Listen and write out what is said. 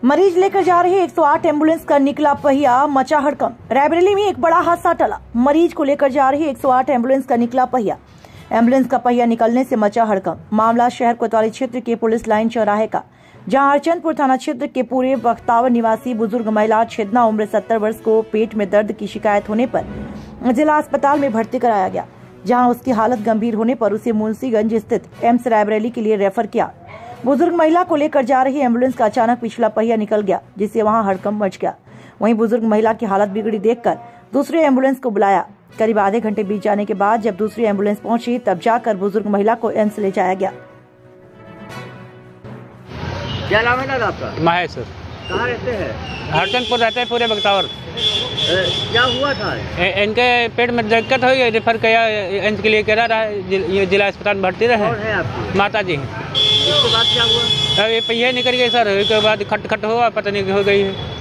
मरीज लेकर जा रही 108 एम्बुलेंस का निकला पहिया, मचा हड़कंप। रायबरेली में एक बड़ा हादसा टला। मरीज को लेकर जा रही 108 एम्बुलेंस का निकला पहिया। एम्बुलेंस का पहिया निकलने से मचा हड़कंप। मामला शहर कोतवाली क्षेत्र के पुलिस लाइन चौराहे का, जहां हरचंदपुर थाना क्षेत्र के पूरे बख्तावर निवासी बुजुर्ग महिला छेदना उम्र 70 वर्ष को पेट में दर्द की शिकायत होने पर जिला अस्पताल में भर्ती कराया गया, जहां उसकी हालत गंभीर होने पर उसे मुंशीगंज स्थित एम्स रायबरेली के लिए रेफर किया। बुजुर्ग महिला को लेकर जा रही एम्बुलेंस का अचानक पिछला पहिया निकल गया, जिससे वहां हड़कंप मच गया। वहीं बुजुर्ग महिला की हालत बिगड़ी देखकर दूसरी एम्बुलेंस को बुलाया। करीब आधे घंटे बीत जाने के बाद जब दूसरी एम्बुलेंस पहुंची, तब जाकर बुजुर्ग महिला को एम्स ले जाया गया। क्या नाम है दादा आपका? महेश सर। कहाँ रहते हैं? हरचंदपुर रहते हैं, पूरे बख्तावर। क्या हुआ था? इनके पेट में दिक्कत हुई, रेफर किया एम्स के लिए, कह रहा है जिला अस्पताल में भर्ती रहे। कौन है आपकी? माता जी। इसके बाद क्या हुआ? ये पहिया निकल गए सर, उसके बाद खट खट हुआ, पता नहीं हो गई है।